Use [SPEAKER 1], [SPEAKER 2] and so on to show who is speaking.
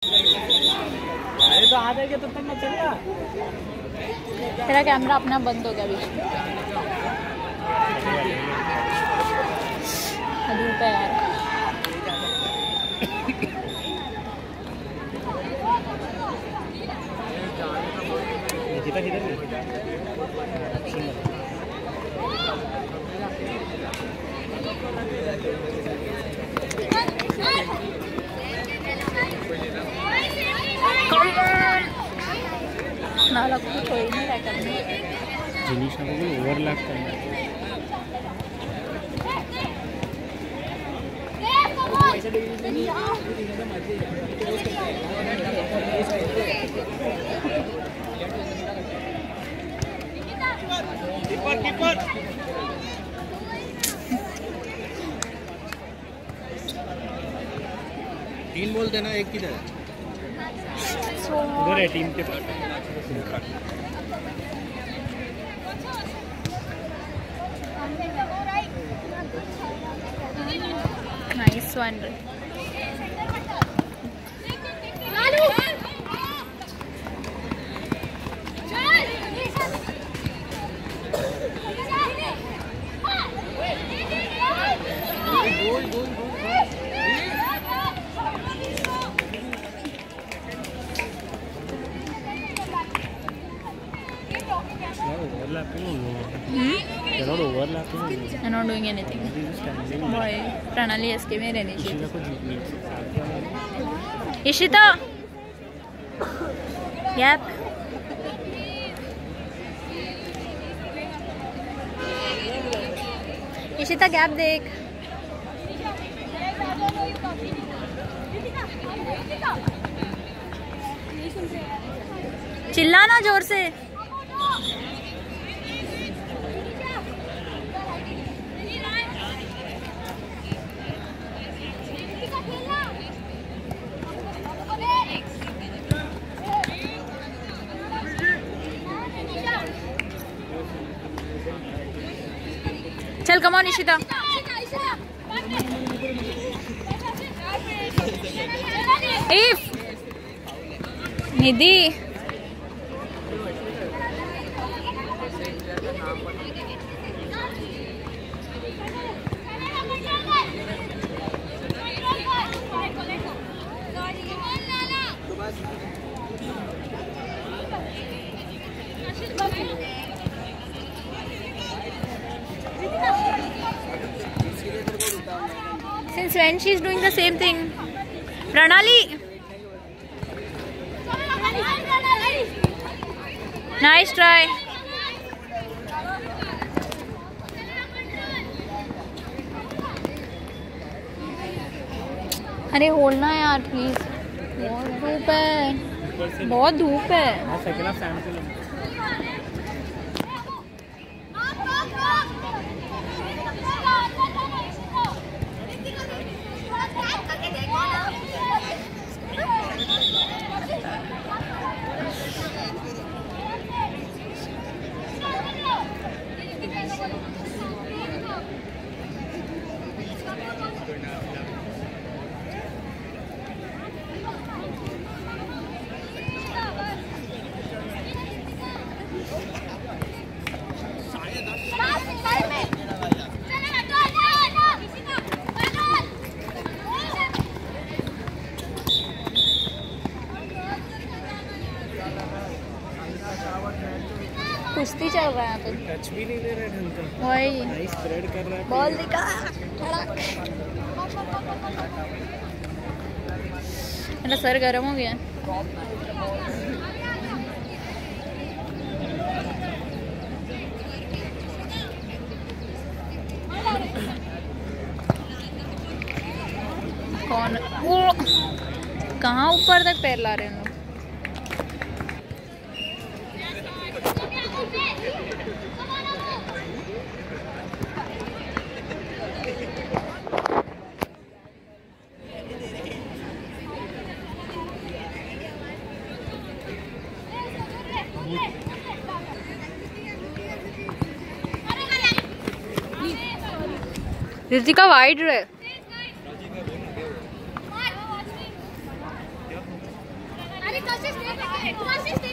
[SPEAKER 1] अरे तो आ जाएगा तब तक मैं चलेगा।
[SPEAKER 2] तेरा कैमरा अपना बंद हो गया बीच में। धूप है यार। नाला को कोई नहीं रखा
[SPEAKER 1] जिनिस को ओवरलैप करना कीपर 3 बॉल देना, एक किधर उधर है टीम के पास।
[SPEAKER 2] Nice one. I'm not doing anything. Boy, Pranali SK में रहनी चाहिए। इशिता, गैप। इशिता गैप देख। चिल्लाना जोर से। चल come on Ishita. If Nidhi since when she is doing the same thing. Pranali, nice try. अरे होल्डना यार प्लीज, बहुत धूप है, बहुत धूप है। कुश्ती चल रहा है, तो
[SPEAKER 1] टच भी नहीं ले रहा ढंग का।
[SPEAKER 2] वही
[SPEAKER 1] नाइस स्प्रेड कर रहा है।
[SPEAKER 2] बॉल दिखा, मेरा सर गर्म हो गया। कौन वो कहाँ ऊपर तक पैर ला रहे हैं लोग। ऋतिका वाइड रहे।
[SPEAKER 3] कशिश